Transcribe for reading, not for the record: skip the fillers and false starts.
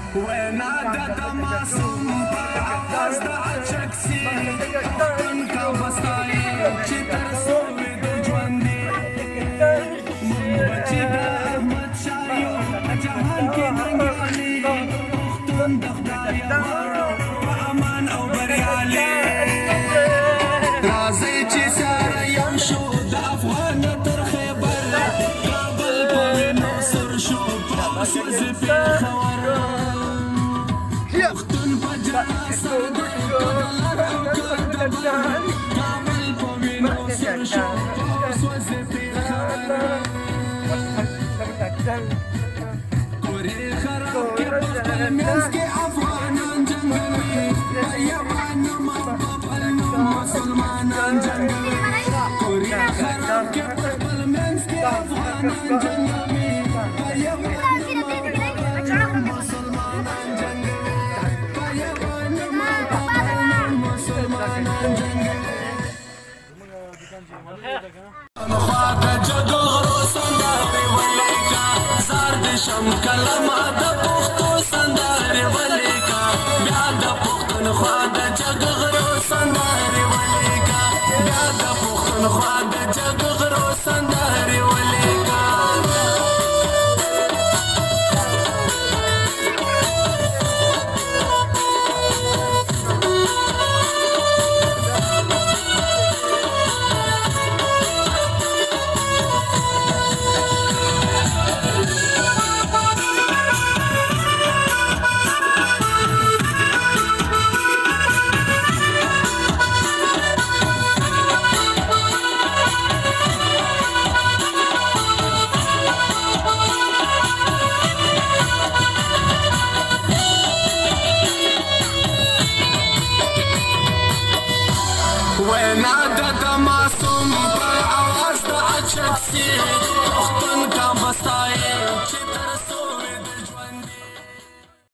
وینا د تماسم په اواز د اچکسي پښتون کا بستایي چې تر څو وي د ژوندې موږ بچي د احمد شاه یو جهان کې ننګیالي پښتون د خدای په امان او بریالي راځئ چې سره یو شو د افغان تر خیبر کابل په وینو سر شو سوځي پېښور پښتون په جلا سر دی کډلر او کډبر کابل په وینو سر شو سوځي پېښور کورې خراب کې په خپل منځ کې افغانان جنګوي په یوان محبت مسلمانان جنګوي کورې خراب کې په خپل منځ کې افغانان جنګوي په یوان شم کلمه د پښتو سندرې ولیکه بیا د پښتونخوا د جګ غرو سندرې ولیکه بیا د پښتونخوا د